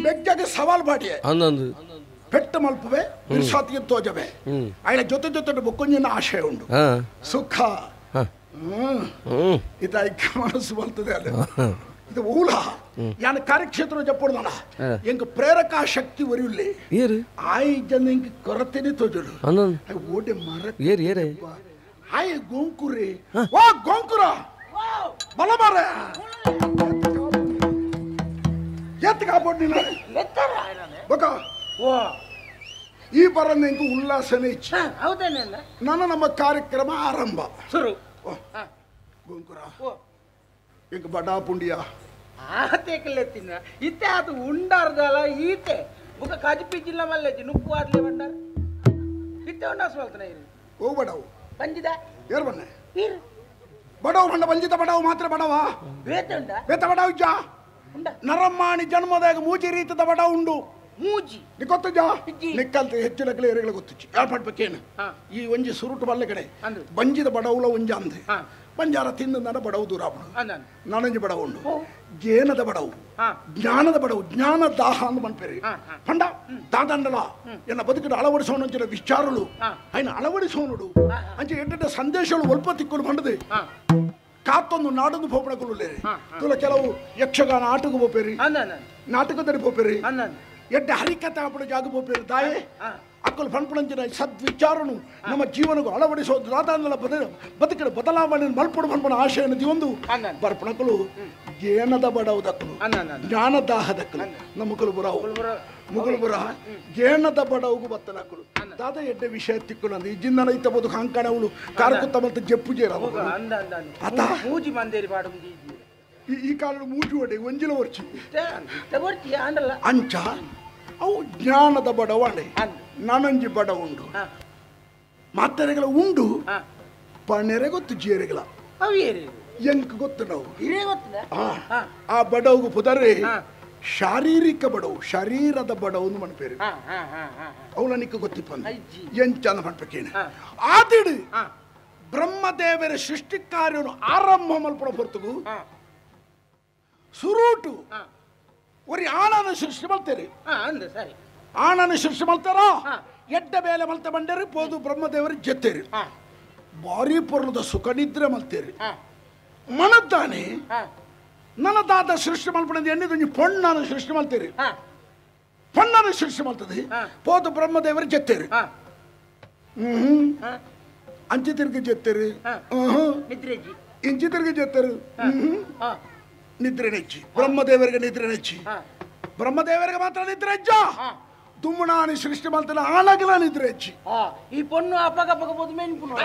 ಬೆಗ್ಗಗೆ ಸವಾಲ್ ಮಾಡಿ ಅನ್ನೊಂದು ಪೆಟ್ಟ ಮಲ್ಪುವೆ ಸಾತಿಗೆ ತೋಜವೆ ಅಯ್ಯ ಜೊತೆ ಜೊತೆ ಬೊಕ್ಕೊಂಜಿನ ಆಶಯ ಉಂಡು ಸುಖ ಇದು ಐಕ್ಯ ಮನಸ್ಸು ಬರ್ತದೆ ಅಲ್ಲ ಇದು ಊಲ ಯಾನ ಕಾರ್ಯಕ್ಷೇತ್ರ ಜಪ್ಪುಡ್ದಲ್ಲ ಎಂಗ ಪ್ರೇರಕ ಶಕ್ತಿ ಒರಿಯುಲ್ಲಿ ಆಯ್ ಜನ ಎಂಗ ಕೊರತೆನೆ ತೋಜಲು ಓಡೆ ಮರ ಏರೆ ಆಯ್ ಗೋಂಕುರಿ ಓ ಗೋಂಕುರ ಬಲ ಮಾರ ಎತ್ತ ಕಾಪಾಡಿ ಬಕ ಈ ಬರನ್ನ ಎಂಗ ಉಲ್ಲಾಸನೆ ಇಚ್ಛೆ ನನ್ನ ನಮ್ಮ ಕಾರ್ಯಕ್ರಮ ಆರಂಭ ಶುರು ಗೋಂಕುರ ಎಂಗ ಬಡಾ ಪುಂಡಿಯ ಆತೆಕಲೆತ್ತಿನ ಇತ್ತೆ ಅದು ಉಂಡಾರ್ದಲ್ಲ ಈತೆ ಮುಖ ಕಾಜಿಪಿ ಜಿಲ್ಲಾ ಮಲ್ಲೆಜಿ ನುಪ್ಪು ಆಡ್ಲೆ ಬಂಡಾರ ಇತ್ತೆ ಉಂಡಾಸ್ ಬಲ್ತನ ಇರಿ ಓ ಬಡವು ಬಂಜಿದ ಏರ್ ಬನ್ನೆ ಇರು ಬಡವು ಬಂಡ ಬಂಜಿತ ಬಡವು ಮಾತ್ರ ಬಡವ ಬೇತ ಉಂಡ ಬೇತ ಬಡವು ಜಾ ಉಂಡ ನರಮ್ಮಾಣಿ ಜನ್ಮದಾಗ ಮೂಜಿ ರೀತಿದ ಬಡ ಉಂಡು ಮೂಜಿ ನಿ ಗೊತ್ತು ಜಾ ನಿಕ್ಕಲ್ತ ಹೆಚ್ಚು ಲಗ್ಲೆ ಏರಿಗಳ ಗೊತ್ತಿಚ್ಚಿ ಯಾಳ್ಪಡ್ಬೇಕೇನು ಈ ಒಂಜಿ ಸುರುಟು ಬಲ್ಲೆ ಕಡೆ ಬಂಜಿದ ಬಡವುಲ ಒಂಜ ಅಂದೆ ಬಂಜಾರ ತಿಂದು ನನ್ನ ಬಡವು ದೂರ ನಾನಂಜಿ ಬಡವು ಉಂಡು ಜೇನದ ಬಡವು ಜ್ಞಾನದ ಬಡವು ಜ್ಞಾನ ದಾಹ ಅಂದು ಮನ್ಪೇರಿ ಪಂಡ ದಾದಂಡಲ ಎನ್ನ ಬದುಕಿನ ಅಳವಡಿಸೋಣ ವಿಚಾರಲು ఆయన ಅಳವಡಿಸೋನುಡು ಅಂಚೆ ಎಂಟೆ ಸಂದೇಶಗಳು ಒಲ್ಪ ತಿಕ್ಕಲು ಬಂಡದೆ ಕಾತ್ತೊಂದು ನಾಡೊಂದು ಪೋಪಣಕುಲ್ಲೇ ತುಲ ಕೆಲವು ಯಕ್ಷಗಾನ ಆಟಕ್ಕೆ ಹೋಪೇರಿ ನಾಟಕದಲ್ಲಿ ಹೋಪೇರಿ ಎಡ್ಡೆ ಹರಿಕತೆ ಆಪಡ ಜಾಗ ಹೋಪೇರಿ ತಾಯೇ ಅಕ್ಕಲು ಪಣ್ಪಣಂಚಿನ ಸದ್ವಿಚಾರನು ನಮ್ಮ ಜೀವನಗೂ ಅಳವಡಿಸೋದು ರಾಧಾಂದಲ ಬದುಕಿನ ಬದಲಾವಣೆ ಮಲ್ಪಡು ಪಣ್ಪಣ ಆಶಯನ ದಿವೊಂದು ಬರ್ಪಣಕಲು ಜ್ಞಾನದ ಬಡವುದಕ್ಕಲು ಜ್ಞಾನದಾಹದಕ್ಕಲು ನಮ್ಮಕಲು ಬುರಾವು ಮುಗಲು ಬುರ ಜ್ಞಾನದ ಬಡವುಗೂ ಬತ್ತನಕ್ಕಲು ದಾದ ಎಡ್ಡೆ ವಿಷಯ ತಿಕ್ಕಲು ಅಂದ ಇಜ್ಜಿಂದ ಇತ್ತ ಬದು ಕಾಂಕಣವಳು ಕಾರಕುತ್ತ ಮತ್ತೆ ಜಪ್ಪು ಜೇರ ಅತ ಈ ಕಾಲ ಮೂಜು ಒಡೆ ಒಂಜಿಲ ವರ್ಚಿ ಅಂಚ ಅವು ಜ್ಞಾನದ ಬಡವಣೆ ನಾನಂಜಿ ಬಡ ಉಂಡು ಮಾತರೆಗಳ ಉಂಡು ಪಣೆರೆ ಗೊತ್ತು ಜೇರೆಗಳ ಎಂಕ ಗೊತ್ತು ನಾವು ಆ ಬಡವು ಪುದರೆ ಶಾರೀರಿಕ ಬಡವು ಶರೀರದ ಬಡವು ಮನ್ಪೇರು ಅವಳ ನಿಕ್ಕ ಗೊತ್ತಿಪ್ಪ ಎಂಚಂದ ಮನ್ಪೇನು ಆದಿಡು ಬ್ರಹ್ಮದೇವರ ಸೃಷ್ಟಿ ಕಾರ್ಯವನ್ನು ಆರಂಭ ಮಲ್ಪಡ ಹೊರತುಗು ಸುರೂಟು ಒರಿ ಆಣನ ಸೃಷ್ಟಿ ಮಲ್ತೇರಿ ಆಣನ ಸೃಷ್ಟಿ ಮಲ್ತಾರ ಎಡ್ಡ ಬೇಲೆ ಮಲ್ತ ಬಂಡೇರಿ ಪೋದು ಬ್ರಹ್ಮದೇವರ ಜೊತೆರಿ ಭಾರಿ ಪೊರ್ಲದ ಸುಖ ನಿದ್ರೆ ಮಲ್ತೇರಿ ಮನದ್ದಾನೆ ನನ್ನದಾದ ಸೃಷ್ಟಿ ಮಲ್ಪಡ ಎಣ್ಣಿದ ಪೊಣ್ಣನ ಸೃಷ್ಟಿ ಮಲ್ತೇರಿ ಪೊಣ್ಣನ ಸೃಷ್ಟಿ ಮಲ್ತದೆ ಪೋದು ಬ್ರಹ್ಮದೇವರ ಜೊತೆರಿ ಅಂಚಿ ತಿರ್ಗಿ ಜೊತೆರಿ ಇಂಚಿ ತಿರ್ಗಿ ಜೊತೆರಿ ನಿದ್ರೆ ನೆಚ್ಚಿ ಬ್ರಹ್ಮದೇವರಿಗೆ ನಿದ್ರೆ ನೆಚ್ಚಿ ಬ್ರಹ್ಮದೇವರಿಗೆ ಮಾತ್ರ ನಿದ್ರೆ ಹೆಚ್ಚ ತುಮ್ಮನಾನಿ ಸೃಷ್ಟಿ ಮಾಡ್ತಾನೆ ಆಳಗಲ ನಿದ್ರೆ ಹೆಚ್ಚಿ ಈ ಪೊಣ್ಣು ಅಪ್ಪಗಪ್ಪಗಬಹುದು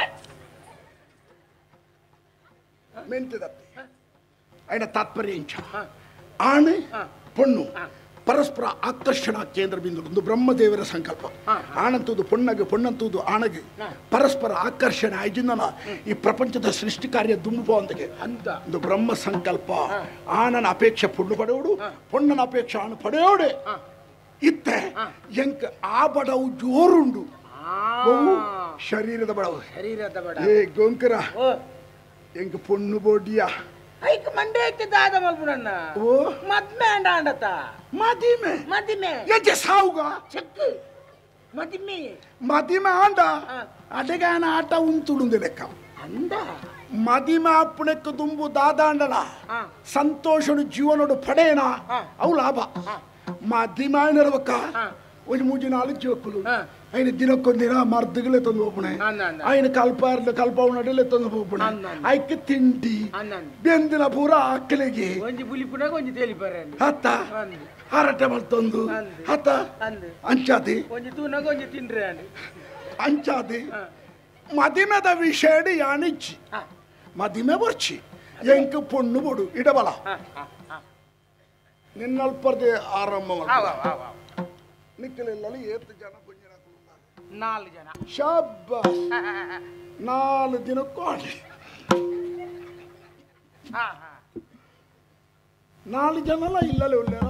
ಮೆಂತಿದತ್ತೆ ఆయన ತಾತ್ಪರ್ಯ ಇಂಚ ಆಣೆ ಪೊಣ್ಣು ಪರಸ್ಪರ ಆಕರ್ಷಣ ಕೇಂದ್ರ ಬಿಂದು ಒಂದು ಬ್ರಹ್ಮದೇವರ ಸಂಕಲ್ಪ ಆಣಂತದ್ದು ಪೊಣ್ಣಗೆ ಪೊಣ್ಣಂತದ್ದು ಆಣಗೆ ಪರಸ್ಪರ ಆಕರ್ಷಣೆ ಆಯ್ಜಿಂದನ ಈ ಪ್ರಪಂಚದ ಸೃಷ್ಟಿ ಕಾರ್ಯ ದುಂಬುವಂತೆಗೆ ಒಂದು ಬ್ರಹ್ಮ ಸಂಕಲ್ಪ ಆಣನ ಅಪೇಕ್ಷೆ ಪೊಣ್ಣು ಪಡೆಯೋಡು ಪೊಣ್ಣನ ಅಪೇಕ್ಷೆ ಆಣ ಪಡೆಯೋಡೆ ಇತ್ತೆ ಎಂಕ ಆ ಬಡವು ಜೋರುಂಡು ಶರೀರದ ಬಡವು ಏ ಗೋಂಕರ ಎಂಕ ಪೊಣ್ಣು ಬೋಡಿಯಾ ಐಕ ಮಂಡೆ ಐತೆ ದಾದ ಮಲ್ಪುನನ್ನ ಓ ಮದ್ಮೆ ಅಂಡ ಅಂಡತ ಮದಿಮೆ ಎಂಚೆ ಸಾವುಗ ಚೆಕ್ ಮದಿಮೆ ಅಂಡ ಅಡೆಗಾನ ಆಟ ಉಂತುಡುಂದು ಲೆಕ್ಕ ಅಂದ ಮದಿಮೆ ಅಪ್ಪಣಕ್ಕೆ ತುಂಬು ದಾದ ಅಂಡಲ ಸಂತೋಷನು ಜೀವನೋಡು ಪಡೇನ ಅವು ಲಾಭ ಮದಿಮೆ ನಡವಕ್ಕ ಒಂದು ಮೂಜಿ ನಾಲ್ಕು ಜೋಕುಲು ఆయన దినొక్కొందిన మర్దుగులే తొంది పోపునే ఆయన కల్ప ఉన్నట్టులే తొంది పోపునే ఆయనకి తిండి బెందిన పూర ఆకలిగి ಅತ್ತ ಹರಟೆ ಮಲ್ತೊಂದು ಅತ್ತ ಅಂಚಾದಿ ಅಂಚಾದಿ ಮದಿಮೆದ ವಿಷಯಡಿ ಯಾನಿಚ್ಚಿ ಮದಿಮೆ ಬರ್ಚಿ ಎಂಕ ಪೊಣ್ಣು ಬೊಡು ಇಡಬಲ ನಿನ್ನಲ್ಪರ್ದೆ ಆರಂಭ ನಿಕ್ಕಲಿಲ್ಲ ಏತ್ತು ಜನ ನಾಲ್ಕು ಜನ ಶಾಬಾಸ್ 4 ದಿನ ಕೋಡಿ 4 ಜನ ಅಲ್ಲ ಇಲ್ಲಲೇ ಉಳ್ಳಾರ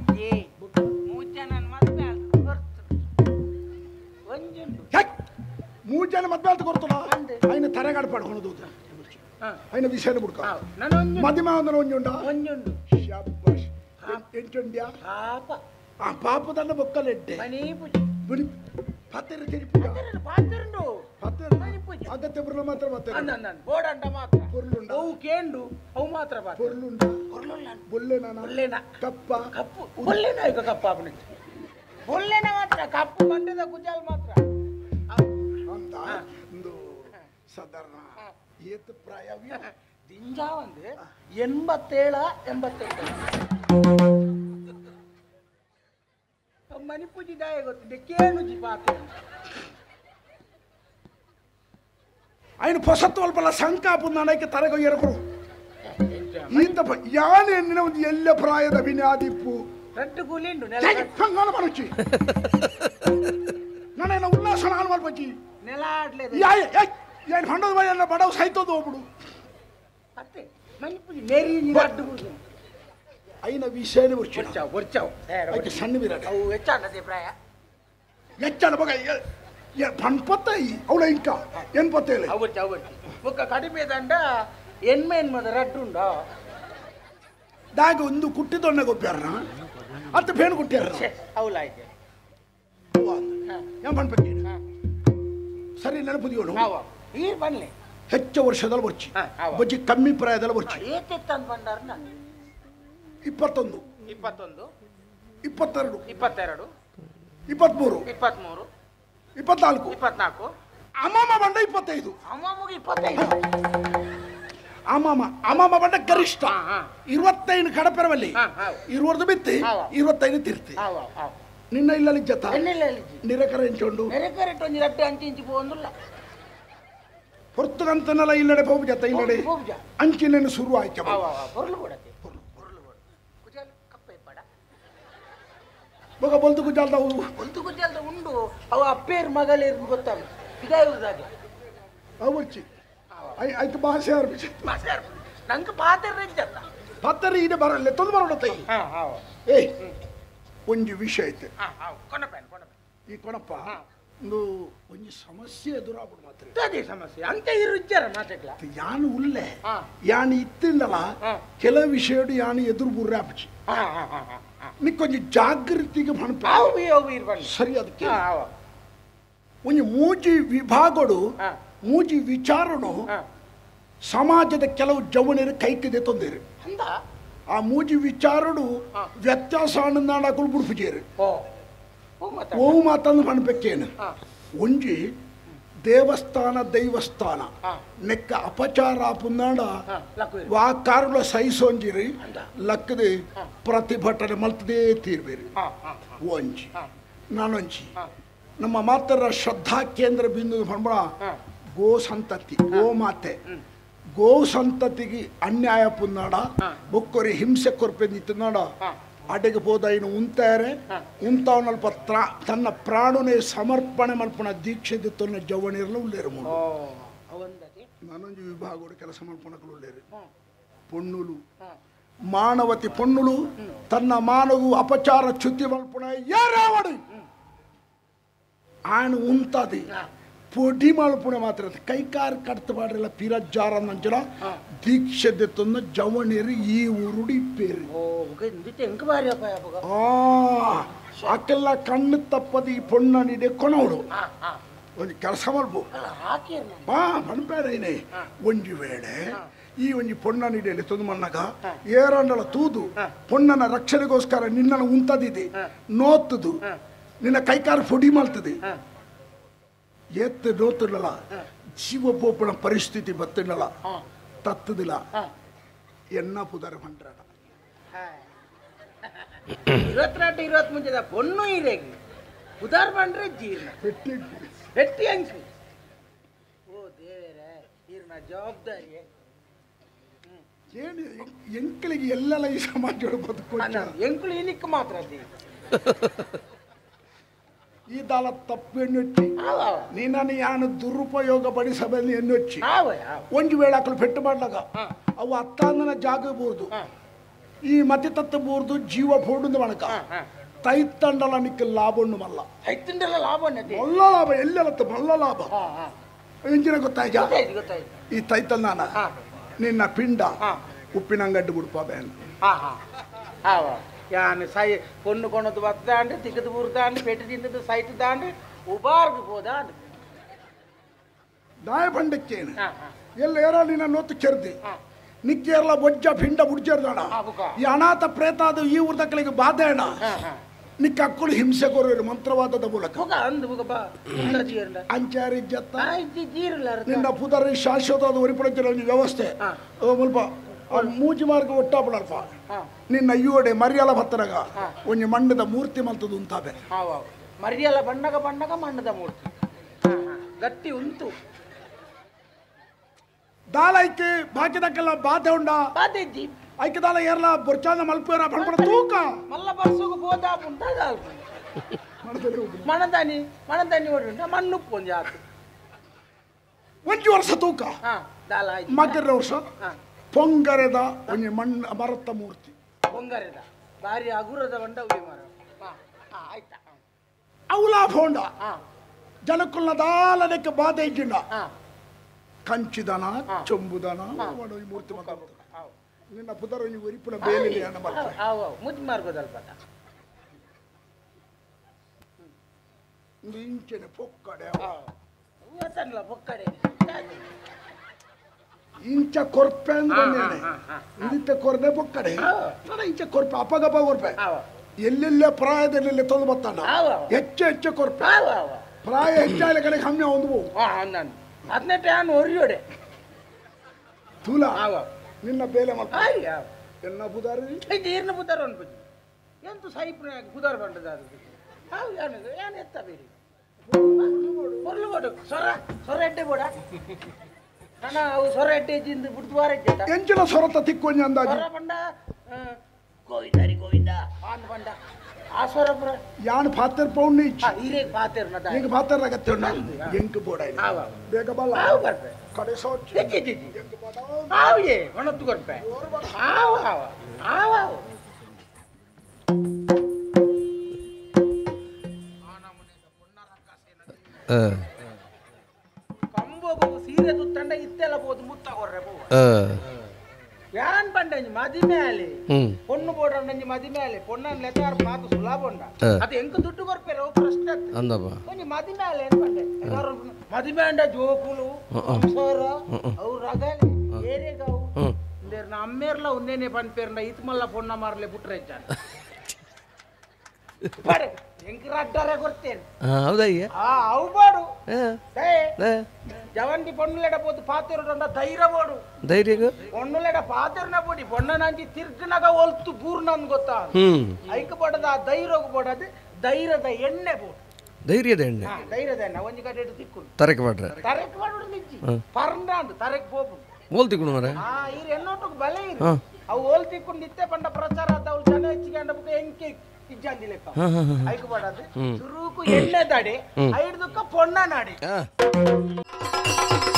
3 ಜನ ಮದ್ವೆ ಅಂತ ಕೊಡ್ತಾನ ఆయన ತರಗಾಡ ಪಡ್ಕೊಂಡು ఆయన ವಿಷಯನ ಬಿಡ್ಕ ಮದಿಮೆ ಅಂದ್ರೆ ಒಂಜುಂಡ ಶಾಬಾಸ್ ಎಂಟುಂಡ್ಯಾ ఆ పాపదన్న బొక్కలెట్టే మనీ పూజ విడి పత్తెరు తిరిపుగా పాత్రండు పత్తెరు మనీ పూజ అగత్య బుర్రలు మాత్రం పత్తెరు అన్న బోడంట మాత్ర బుర్రలుండా ఓ కేండు ఓ మాత్ర పాత్ర బుర్రలుండా బొర్లున్నా బొల్లేనా బొల్లేనా కప్ప కప్పు బొల్లేనా ఇక కప్పు ఆపు నుంచి బొల్లేనా మాత్ర ಕಪ್ಪು ಬಂಡದ ಗುಜಾಲ್ ಮಾತ್ರ ಅಂತ ಒಂದು ಸಾಧಾರಣ ಏತ್ ಪ್ರಾಯವೇ ದಿಂಜ ಒಂದು 87 88 ಮನಿ ಪೂಜಿ ದಾಯ ಗೊತ್ತಿದೆ ಕೇನುಜಿ ಪಾತ್ರ ఆయన పొసత్వల్పల సంకాపు ನನಗೆ ತರಗ ಎರಕರು ಇಂತ ಯಾನೆ ಎನ್ನಿನ ಒಂದು ಎಲ್ಲ ಪ್ರಾಯದ ವಿನಾದಿಪ್ಪು ರಟ್ಟು ಕೂಲಿಂಡು ಸಂಗಾನ ಮನುಚಿ ನನ್ನ ಉಲ್ಲಾಸ ನಾನು ಮಲ್ಪಚ್ಚಿ ನೆಲ ಆಡ್లేదు ಏನು ಹಣ್ಣದ ಬಯ್ಯನ್ನ ಬಡವ ಸೈತೋದು ಒಬ್ಬಡು ಮತ್ತೆ ಮನಿ ಪೂಜಿ ಮೇರಿ ನೀರು ಅಡ್ಡು ಕೂಲಿ అయిన విషయాన్ని వచ్చావు అయితే సన్ని విరాడు అవు ఎచ్చానది ప్రాయ ఎచ్చాను బగ పన్పత్తాయి అవునా ఇంకా ఎన్పత్తేలే అవ్వచ్చు ఒక కడిమే దండ ఎన్మేన్ మీద రడ్డుండో దానికి ಒಂದು ಕುಟ್ಟಿದೊಣ್ಣೆ ಗೊಪ್ಪಾರ ಅಂತ ಪೇನು ಕುಟ್ಟಾರ అవులా అయితే ಏನ್ ಪನ್ಪತ್ತಿ ಸರಿ ನೆನಪುದಿಯೋನು ಈ ಬನ್ನಿ ಹೆಚ್ಚು ವರ್ಷದಲ್ಲಿ ಬರ್ಚಿ ಬಜ್ಜಿ ಕಮ್ಮಿ ಪ್ರಾಯದಲ್ಲಿ ಬರ್ಚಿ ಏತೆತ್ತಂದು ಬಂದಾರ 21 22 22 23 24 24 ಅಮ್ಮಮ್ಮ ಬಂಡ 25 ಅಮ್ಮಮ್ಮಗೆ 25 ಅಮ್ಮಮ್ಮ ಬಂಡ ಗರಿಷ್ಠ 25 ಕಡಪೆರವಲ್ಲಿ 20 ಬಿತ್ತಿ 25 ತಿರ್ತಿ ನಿನ್ನ ಇಲ್ಲಲ್ಲಿ ಜತ ನಿರಕರ ಎಂಚೊಂಡು ನೆರೆಕರೆಟ್ಟು ರಟ್ಟು ಅಂಚಿ ಇಂಚಿ పోందుಲ್ಲ ಹೊರ್ತಗಂತನಲ್ಲ ಇಲ್ಲಡೆ ಹೋಗು ಜತ ಇಲ್ಲಡೆ ಅಂಚಿನ ಶುರು ಆಯ್ತು పొరలు కొడతే ಬೊಗ ಬೊಲ್ತು ಗುಜಾಲ್ದ ಬೊಲ್ತು ಗುಜಾಲ್ದ ಉಂಡು ಅವ ಅಪ್ಪೇರ್ ಮಗಲೇರು ಗೊತ್ತಾಗ ಇದಾಗುದಾಗ ಅವರ್ಚಿ ಆಯ್ತು ಭಾಷೆ ಆರ್ಬಿಸಿ ನಂಗೆ ಪಾತ್ರ ಇದ್ದಲ್ಲ ಪತ್ತರಿ ಇದೆ ಬರಲ್ಲ ತೊಂದು ಬರೋಡತ್ತೈ ಏಯ್ ಒಂಜಿ ವಿಷಯ ಐತೆ ಈ ಕೊಣಪ್ಪ ಒಂದು ಒಂಜಿ ಸಮಸ್ಯೆ ಎದುರಾಗ್ಬಿಡು ಮಾತ್ರ ಅದೇ ಸಮಸ್ಯೆ ಅಂತ ಇರು ಇಚ್ಚಾರ ಮಾತಾಡ್ಲ ಯಾನು ಉಲ್ಲೆ ಯಾನು ಇತ್ತಿಂದಲ್ಲ ಕೆಲವು ವಿಷಯಡು ಯಾನು ಎದುರು ಬುರ್ರೆ ಆಪಚಿ ನೀ ಕೊಂಚ ಜಾಗೃತಿಗೆ ಮನಪ ಸರಿ ಅದಕ್ಕೆ ಒಂಜಿ ಮೂಜಿ ವಿಭಾಗಡು ಮೂಜಿ ವಿಚಾರನು ಸಮಾಜದ ಕೆಲವು ಜವನರು ಕೈಕಿದೆ ತೊಂದರೆ ಆ ಮೂಜಿ ವಿಚಾರಡು ವ್ಯತ್ಯಾಸ ನಾಡಕಲು ಬುಡ್ಪುಜೇರು ಓ ಮಾತಂದು ಮನಪಕ್ಕೇನು ಒಂಜಿ ದೇವಸ್ಥಾನ ದೈವಸ್ಥಾನ ನೆಕ್ಕ ಅಪಚಾರ ಪುನ್ನಾಡ ವಾಕಾರುಲ ಸಹಿಸೊಂಜಿರಿ ಲಕ್ಕದೆ ಪ್ರತಿಭಟನೆ ಮಲ್ತದೇ ತೀರ್ಬೇರಿ ಒಂಜಿ ನಾನೊಂಜಿ ನಮ್ಮ ಮಾತರ ಶ್ರದ್ಧಾ ಕೇಂದ್ರ ಬಿಂದು ಪಂಬಳ ಗೋ ಸಂತತಿ ಗೋ ಮಾತೆ ಗೋ ಸಂತತಿಗೆ ಅನ್ಯಾಯ ಪುನ್ನಾಡ ಬೊಕ್ಕೊರಿ ಹಿಂಸೆ ಕೊರ್ಪೆಂದಿತ್ತು ನಾಡ ಅಡೆಗೆ ಹೋದ ಇನ್ನು ಉಂತಾರೆ ಉಂತವನಲ್ಪ ತನ್ನ ಪ್ರಾಣನೇ ಸಮರ್ಪಣೆ ಮಲ್ಪನ ದೀಕ್ಷೆ ದಿತ್ತೊನ್ನ ಜವಣಿರಲು ಉಳ್ಳೇರು ನಾನೊಂದು ವಿಭಾಗಗಳು ಕೆಲಸ ಮಲ್ಪನಗಳು ಉಳ್ಳೇರು ಪೊಣ್ಣುಲು ಮಾನವತಿ ಪೊಣ್ಣುಲು ತನ್ನ ಮಾನವು ಅಪಚಾರ ಚ್ಯುತಿ ಮಲ್ಪನ ಯಾರಾವಡು ಆನು ಉಂತದಿ ಪೊಡಿ ಮಲ್ಪುಣ ಮಾತ್ರ ಕೈಕಾರ್ ಕಡ್ತ ಬಾಡ್ರಲ್ಲ ಪಿರಜ್ಜಾರ ನಂಜಲ ದೀಕ್ಷೆ ದಿತ್ತೊನ್ನ ಜವಣಿರಿ ಈ ಊರುಡಿ ಪೇರು ಆಕೆಲ್ಲ ಕಣ್ಣು ತಪ್ಪದಿ ಪೊಣ್ಣನಿದೆ ಕೊನವಳು ಒಂದು ಕೆಲಸ ಮಾಡ್ಬೋ ಮನ್ಬೇಡೇನೆ ಒಂಜಿ ವೇಳೆ ಈ ಒಂಜಿ ಪೊಣ್ಣನಿಡೆಯಲ್ಲಿ ತೊಂದು ಮಣ್ಣಗ ಏರಂಡಳ ತೂದು ಪೊಣ್ಣನ ರಕ್ಷಣೆಗೋಸ್ಕರ ನಿನ್ನನ್ನು ಉಂತದಿದೆ ನೋತದು ನಿನ್ನ ಕೈಕಾರು ಪೊಡಿ ಮಾಡ್ತದೆ ಎತ್ತು ನೋತಲ್ಲ ಜೀವ ಪೋಪಣ ಪರಿಸ್ಥಿತಿ ಬತ್ತಿಡಲ್ಲ ತತ್ತದಿಲ್ಲ ಎನ್ನ ಪುದರ ಮಂಡ್ರಾಡ 22 20 ಮುಂಚೆದ ಪೊಣ್ಣು ಇರೇಗಿ ಉದಾರ ಬಂದ್ರೆ ಜೀರ್ಣ ಬೆಟ್ಟಿ ಅಂಕಿ ಓ ದೇವರೇ ಇರ್ನ ಜವಾಬ್ದಾರಿ ಏನು ಎಂಕಳಿಗೆ ಎಲ್ಲೆಲ್ಲ ಈ ಸಮಾಜ ಬದುಕು ಎಂಕಳು ಇನಿಕ್ ಮಾತ್ರ ಈ ದಾಲ ತಪ್ಪು ಎನ್ನೊಚ್ಚಿ ನೀನನ್ನು ಯಾನು ದುರುಪಯೋಗ ಪಡಿಸಬಲ್ಲಿ ಎನ್ನೊಚ್ಚಿ ಒಂಜಿ ವೇಳೆ ಹಾಕಲು ಪೆಟ್ಟು ಮಾಡ್ಲಾಗ ಅವು ಅತ್ತಾಂದನ ಜಾಗ ಬೋರ್ದು ಈ ಮತಿ ತತ್ತ ಬೋರ್ದು ಜೀವ ಪೋಡುಂದು ಮಣಕ ತೈತಂಡಲ ನಿಕ್ಕ ಲಾಭ ಉಂಡು ಮಲ್ಲ ತೈತಂಡಲ ಲಾಭ ಮಲ್ಲ ಲಾಭ ಎಲ್ಲೆಲ್ಲತ್ತ ಮಲ್ಲ ಲಾಭ ಎಂಜಿನ ಗೊತ್ತಾಯ್ತ ಈ ತೈತಂದಾನ ನಿನ್ನ ಪಿಂಡ ಉಪ್ಪಿನಂಗಡ್ಡು ಬಿಡ್ಪ ಬೇನ್ ಯಾನ್ ಸೈ ಪೊಣ್ಣು ಕೊಣದು ಬತ್ತಾಂಡು ತಿಕ್ಕದು ಬುರ್ದಾಂಡು ಪೆಟ್ಟು ತಿಂದದು ಸೈಟ್ ದಾಂಡು ಉಬಾರ್ದು ಹೋದಾಂಡು ದಾಯ ಬಂಡಕ್ಕೇನು ಎಲ್ಲ ಏರ ನಿನ್ನ ನೋತು ಚೆರ್ದಿ ನಿಕ್ಕೇರ್ಲ ಬೊಜ್ಜ ಪಿಂಡ ಬುಡ್ಜೇರ್ದಾಣ ಈ ಅನಾಥ ಪ್ರೇತ ಅದು ಈ ಊರ್ದಕ್ಕಳಿಗೆ ಬಾಧೆ ಅಣ್ಣ ನಿಕ್ಕ ಅಕ್ಕಳು ಹಿಂಸೆ ಕೊರೋರು ಮಂತ್ರವಾದದ ಮೂಲಕ ಅಂಚಾರಿ ಜತ್ತ ನಿನ್ನ ಪುದರ್ ಶಾಶ್ವತವಾದ ಒರಿಪಡಿಸಿರೋ ಒಂದು ವ್ಯವಸ್ಥೆ ಮುಲ್ಪ ಮೂಜಿ ಮಾರ್ಗ ಒಟ್ಟಾಪಡಲ್ಪ ನಿನ್ನ ಅಯ್ಯೋಡೆ ಮರಿಯಲ ಭತ್ತರಗ ಒಂಜಿ ಮಣ್ಣದ ಮೂರ್ತಿ ಮಲ್ತದು ಉಂತಾಬೆ ಮರಿಯಲ ಬಣ್ಣಗ ಬಣ್ಣಗ ಮಣ್ಣದ ಮೂರ್ತಿ ಗಟ್ಟಿ ಉಂಟು ದಾಲ ಐಕೆ ಬಾಕಿದಕ್ಕೆಲ್ಲ ಬಾಧೆ ಉಂಡ ಬಾಧೆ ಇದ್ದಿ ಐಕೆ ದಾಲ ಏರ್ಲ ಬೊರ್ಚಾದ ಮಲ್ಪೇರ ಬಣ್ಪಡ ತೂಕ ಮಲ್ಲ ಬರ್ಸುಗು ಬೋದ ಉಂಟಾದ ಮಣದಾನಿ ಮಣದಾನಿ ಹೊರಟ ಮಣ್ಣು ಪೊಂಜ ಆತು ಒಂಜಿ ವರ್ಷ ತೂಕ ದಾಲ ಮಗ್ಗರ ವರ್ಷ ಪೊಂಗರೆದ ಒಂಜಿ ಮಣ್ಣ ಮರತ್ತ ಮೂರ್ತಿ ಪೊಂಗರೆದ ಬಾರಿ ಅಗುರದ ಬಂಡ ಉಳಿ ಮರ ಆಯ್ತಾ ಅವಲಾ ಫೋಂಡ ಜನಕ್ಕುಲ್ಲ ದಾಲದಕ್ಕೆ ಬಾಧೆ ಇದ್ದಿಲ್ಲ ಕಂಚಿದನ ಚೊಂಬುದನ ಈ ಮೂರ್ತಿ ಮಗ ನಿನ್ನ ಪುದರ ಒರಿಪುನ ಬೇಲಿ ಮುದ್ದು ಮಾರ್ಗೋದಲ್ಪ ಇಂಚನೆ ಪೊಕ್ಕಡೆ ಪೊಕ್ಕಡೆ ಇಂಚ ಕೊರ್ಪೆ ಅಂದ್ರೆ ಇಂಚ ಕೊರ್ದೆ ಪೊಕ್ಕಡೆ ಇಂಚ ಕೊರ್ಪೆ ಅಪಗಪ ಕೊರ್ಪೆ ಎಲ್ಲೆಲ್ಲ ಪ್ರಾಯದಲ್ಲಿ ತೊಂದು ಬತ್ತಾನ ಹೆಚ್ಚು ಕೊರ್ಪೆ ಪ್ರಾಯ ಹೆಚ್ಚಾದ ಕಡೆ ಕಮ್ಮಿ ಒಂದು ಹದಿನೆಂಟು ಯಾನು ಒರಿಯೋಡೆ ತೂಲ ನಿನ್ನ ಬೇಲೆ ಮಕ್ಕ ಎನ್ನ ಬುದಾರ ಈರ್ನ ಬುದಾರ ಅನ್ಬೋದು ಎಂತ ಸೈಪ್ರ ಬುದಾರ ಬಂಡದಾರು ಯಾನು ಎತ್ತ ಬೇರೆ ಹೊರ್ಲು ಬೋಡು ಸೊರ ಸೊರ ಎಡ್ಡೆ ಬೋಡ ನನ್ನ ಅವು ಸೊರ ಎಡ್ಡೆ ಜಿಂದು ಬುಡ್ದುವಾರ ಎಡ್ಡೆ ಎಂಚಿನ ಸೊರತ ತಿಕ್ಕೊಂಜ ಅಂದಾಜು ಸೊರ ಬಂಡ ಗೋವಿಂದಾರಿ ಗೋವಿಂದ ಆನ್ ಬಂಡ ಆ ಸೊರ ಪುರ ಯಾನ್ ಪಾತೆರ್ ಪೌಂಡ್ ಹೀರೆ ಪಾತೆರ್ ನದ ಈಗ ಪಾತೆರ್ ಆಗತ್ತೆ ಎಂಕ್ ಬೋಡ ಬೇಗ ಬಲ್ಲ ಆವು ಬರ್ತೆ ಕಡೆ ಸೋಚ್ ಎಂಕ್ ಬೋಡ ಆವು ಏ ಒಣತ್ತು ಕೊರ್ಪೆ ಆವು ಆವು ಆವು ಆವು ಕಂಬೋಗು ಸೀರೆ ತುತ್ತಂಡ ಇತ್ತೆಲ್ಲ ಬೋದು ಮುತ್ತ ಕೊರ್ರೆ ಯಾನ್ ಬಂಡಂಜಿ ಮದಿಮೆ ಅಲ್ಲಿ ಪೊಣ್ಣು ಬೋಡಂಡಂಜಿ ಮದಿಮೆ ಅಲ್ಲಿ ಪೊಣ್ಣನ್ ಲೆತ್ತಾರ ಮಾತು ಸುಲಭ ಅದು ಎಂಕ ದುಡ್ಡು ಕೊರ್ಪೇರ ಪ್ರಶ್ನೆ ಒಂಜಿ ಮದಿಮೆ ಅಲ್ಲಿ ಏನ್ ಬಂಡೆ ಮದಿಮೆ ಅಂಡ ಜೋಕುಲು ಸೋರ ಅವು ರಗಲೆ ಏರೆಗಾವು ಇಂದೇರ್ನ ಅಮ್ಮೇರ್ಲ ಒಂದೇನೆ ಪನ್ಪೇರ್ನ ಇತ್ ಮಲ್ಲ ಪೊಣ್ಣ ಮಾರ್ಲೆ ಬಿಟ್ರೆ ಜಾನ ಬಡೆ ಎಂಕರ ಅಡ್ಡರೆ ಕೊಡ್ತೇನೆ ಹೌದಯ್ಯ ಅವು ಬಾಡು ಜವಂತಿ ಪೊಣ್ಣುಲೆಡ ಪೋದು ಪಾತಿರೋಡ ಧೈರ್ಯ ಬೋಡು ಧೈರ್ಯ ಪೊಣ್ಣುಲೆಡ ಪಾತಿರ್ನ ಬೋಡಿ ಪೊಣ್ಣನಂಜಿ ತಿರ್ಗನಗ ಒಲ್ತು ಬೂರ್ನನ್ ಗೊತ್ತಾ ಐಕ ಬಡದ ಆ ಧೈರ್ಯಗ ಬೋಡದು ಧೈರ್ಯದ ಎಣ್ಣೆ ಬೋಡು ಧೈರ್ಯದ ಎಣ್ಣೆ ಧೈರ್ಯದ ಎಣ್ಣೆ ಒಂಜಿ ಕಡೆ ತಿಕ್ಕು ತರಕೆ ಮಾಡ್ರೆ ತರಕ್ ಮಾಡುದು ನಿಜ್ಜಿ ಪರ್ಂದಾಂಡು ತರಕ್ ಹೋಗು ಓಲ್ ತಿಕ್ಕೊಂಡು ಮರೆ ಈರ್ ಎನ್ನೋಟಕ್ಕೆ ಬಲೆ ಇರು ಅವು ಓಲ್ ತಿಕ್ಕೊಂಡು ಇತ್ತೆ ಪಂಡ ಪ್ರಚಾರ ಆದ ಅವ್ಳು ಜನ ಹೆಚ್ಚಿಗೆ ಬುಕ್ಕ ಎಂಕಿ ಇಜ್ಜಂದಿ ಲೆಕ್ಕ ಐಕ ಬಡದು ಸುರುಕು ಎಣ್ಣೆ ದಾಡಿ ಐಡ್ದುಕ್ಕ ಪೊಣ್ಣ ನಾಡಿ